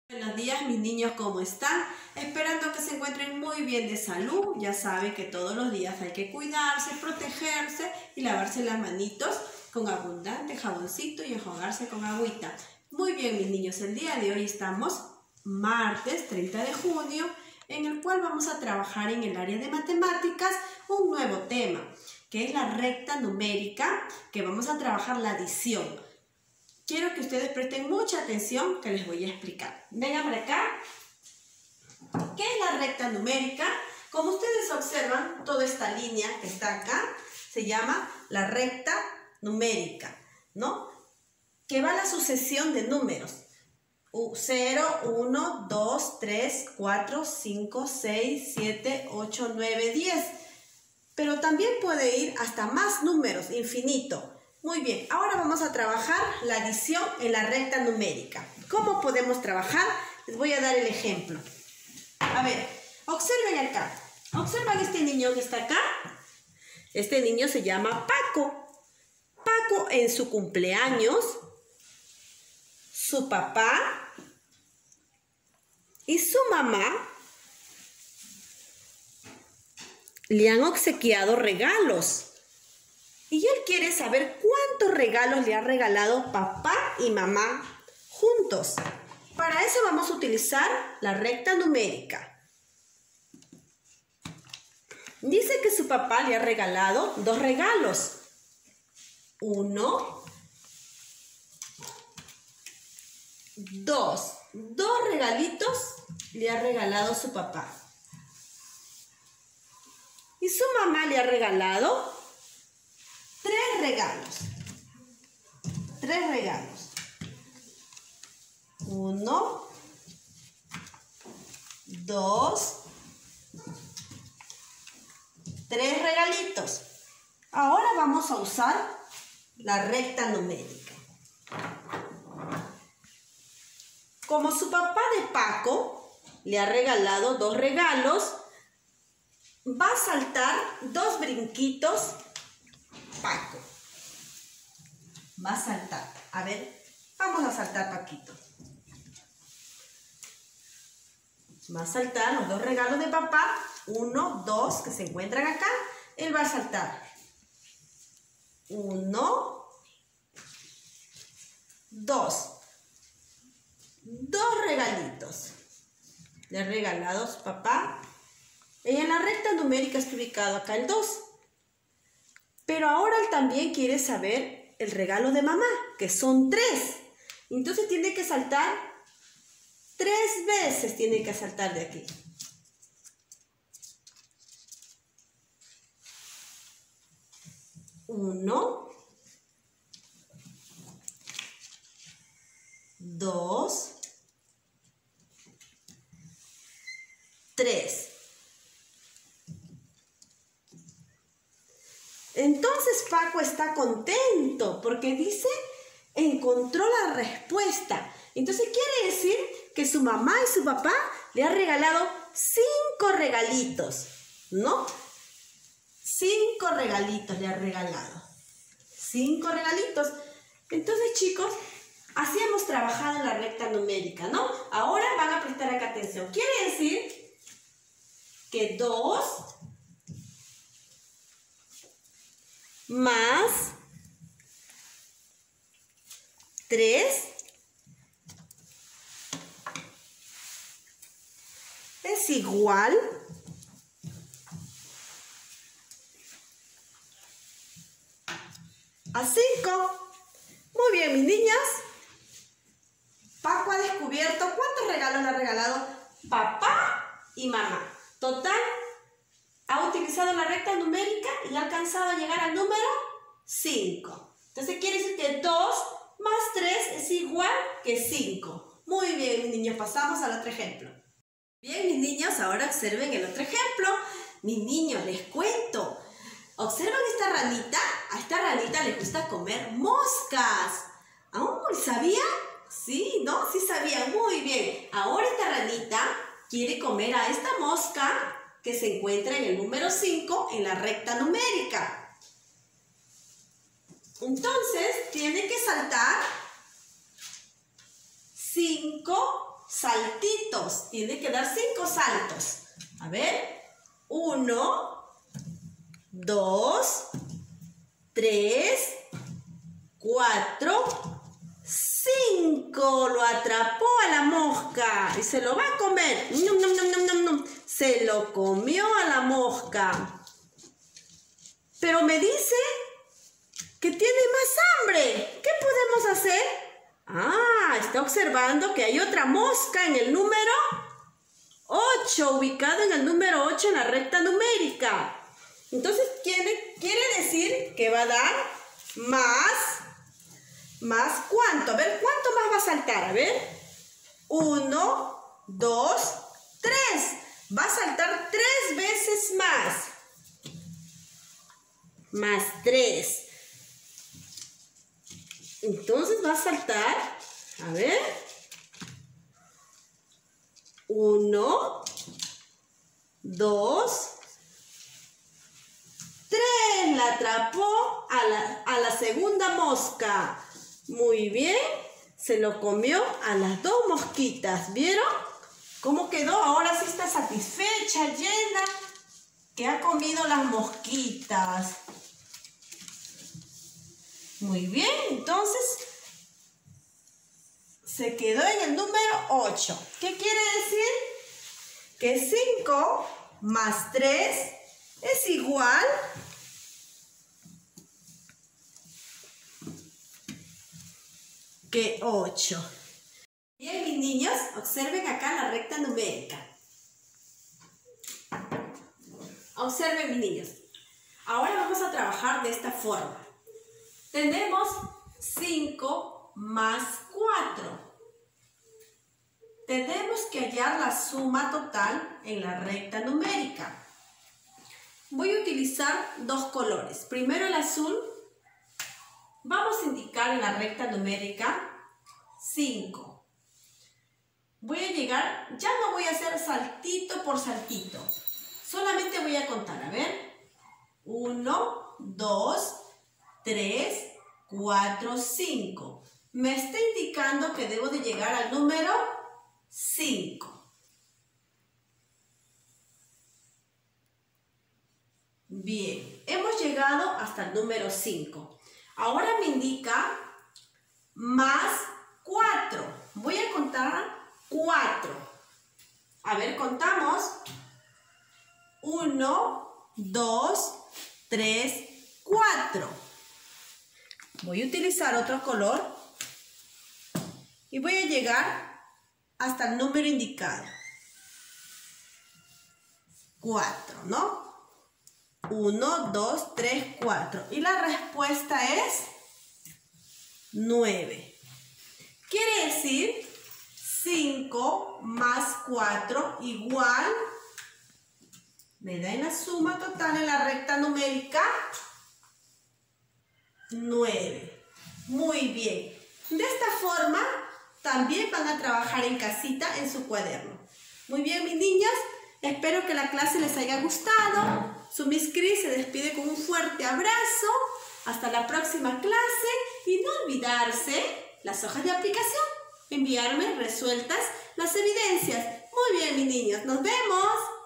Buenos días mis niños, ¿cómo están? Esperando que se encuentren muy bien de salud. Ya saben que todos los días hay que cuidarse, protegerse y lavarse las manitos con abundante jaboncito y enjuagarse con agüita. Muy bien mis niños, el día de hoy estamos martes 30 de junio en el cual vamos a trabajar en el área de matemáticas un nuevo tema que es la recta numérica, que vamos a trabajar la adición. Quiero que ustedes presten mucha atención que les voy a explicar. Vengan por acá. ¿Qué es la recta numérica? Como ustedes observan, toda esta línea que está acá se llama la recta numérica, ¿no? Que va a la sucesión de números. 0, 1, 2, 3, 4, 5, 6, 7, 8, 9, 10. Pero también puede ir hasta más números, infinito. Muy bien, ahora vamos a trabajar la adición en la recta numérica. ¿Cómo podemos trabajar? Les voy a dar el ejemplo. A ver, observen acá. ¿Observan este niño que está acá? Este niño se llama Paco. Paco en su cumpleaños, su papá y su mamá le han obsequiado regalos. Y él quiere saber cuántos regalos le ha regalado papá y mamá juntos. Para eso vamos a utilizar la recta numérica. Dice que su papá le ha regalado 2 regalos. 1, 2. 2 regalitos le ha regalado su papá. Y su mamá le ha regalado 3 regalos. 3 regalos. 1, 2, 3 regalitos. Ahora vamos a usar la recta numérica. Como su papá de Paco le ha regalado 2 regalos, va a saltar 2 brinquitos Paco. Va a saltar. A ver, vamos a saltar Paquito. Va a saltar los 2 regalos de papá. 1, 2, que se encuentran acá. Él va a saltar. 1, 2. 2 regalitos. Le ha regalado su papá. Y en la recta numérica está ubicado acá el 2. Pero ahora él también quiere saber el regalo de mamá, que son 3. Entonces tiene que saltar 3 veces, tiene que saltar de aquí. 1, 2, 3. Entonces Paco está contento porque dice, encontró la respuesta. Entonces quiere decir que su mamá y su papá le han regalado 5 regalitos, ¿no? 5 regalitos le han regalado. 5 regalitos. Entonces, chicos, así hemos trabajado en la recta numérica, ¿no? Ahora van a prestar acá atención. Quiere decir que 2 más 3 es igual a 5. Muy bien, mis niñas. Paco ha descubierto cuántos regalos le ha regalado papá y mamá. Total, ha utilizado la recta numérica y ha alcanzado a llegar al número 5. Entonces quiere decir que 2 más 3 es igual que 5. Muy bien, mis niños, pasamos al otro ejemplo. Bien, mis niños, ahora observen el otro ejemplo. Mis niños, les cuento. ¿Observan esta ranita? A esta ranita le gusta comer moscas. ¿Aún sabía? Sí, ¿no? Sí sabía. Muy bien. Ahora esta ranita quiere comer a esta mosca que se encuentra en el número 5 en la recta numérica. Entonces, tiene que saltar 5 saltitos. Tiene que dar 5 saltos. A ver. 1, 2, 3, 4, 5. Lo atrapó a la mosca y se lo va a comer. ¡Num, num, num, num, num! Se lo comió a la mosca. Pero me dice que tiene más hambre. ¿Qué podemos hacer? Está observando que hay otra mosca en el número 8, ubicado en el número 8 en la recta numérica. Entonces, quiere decir que va a dar más ¿cuánto? A ver, ¿cuánto más va a saltar? A ver. 1, 2, 3. Va a saltar 3 veces más. Más 3. Entonces va a saltar, a ver, 1, 2, 3. La atrapó a la segunda mosca. Muy bien, se lo comió a las 2 mosquitas. ¿Vieron cómo quedó? Ahora sí está satisfecha, llena, que ha comido las mosquitas. Muy bien, entonces se quedó en el número 8. ¿Qué quiere decir? Que 5 más 3 es igual que 8. Bien, mis niños, observen acá la recta numérica. Observen, mis niños. Ahora vamos a trabajar de esta forma. Tenemos 5 más 4. Tenemos que hallar la suma total en la recta numérica. Voy a utilizar 2 colores. Primero el azul. Vamos a indicar en la recta numérica 5. Voy a llegar, ya no voy a hacer saltito por saltito. Solamente voy a contar, a ver. 1, 2, 3, 4, 5. Me está indicando que debo de llegar al número 5. Bien, hemos llegado hasta el número 5. Ahora me indica más 4. Voy a contar 4. A ver, contamos. 1, 2, 3, 4. Voy a utilizar otro color y voy a llegar hasta el número indicado. 4, ¿no? 1, 2, 3, 4. Y la respuesta es 9. Quiere decir 5 más 4 igual, me da en la suma total en la recta numérica 9. Muy bien. De esta forma también van a trabajar en casita en su cuaderno. Muy bien, mis niños. Espero que la clase les haya gustado. Su Miss Cris se despide con un fuerte abrazo. Hasta la próxima clase. Y no olvidarse las hojas de aplicación. Enviarme resueltas las evidencias. Muy bien, mis niños. Nos vemos.